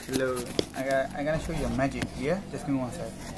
Hello. I'm gonna show you a magic. Yeah, just give me one sec.